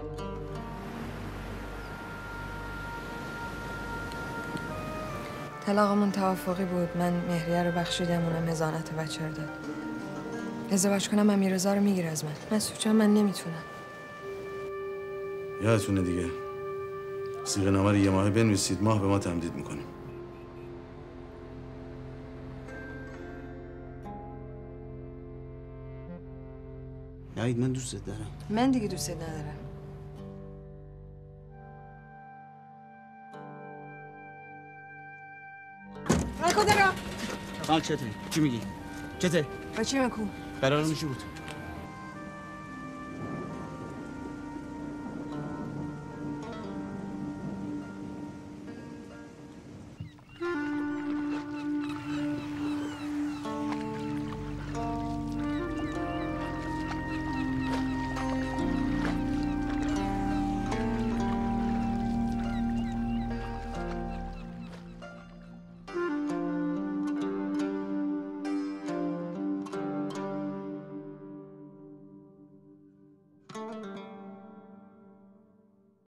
طلاقمون توافقی بود. من مهریه رو بخشیدم، اونم حضانت بچه رو داد. ازدواج کنم امیررضا رو میگیره از من. سوچم من نمیتونم. یادتونه دیگه. صیغه نامه رو 1 ماه بنویسید، ماه به ما تمدید میکنیم. نوید من دوستت دارم. من دیگه دوستت ندارم. حال چطوری؟ چی میگی؟ چته؟ بچه من کو؟ قرارمون چی بود؟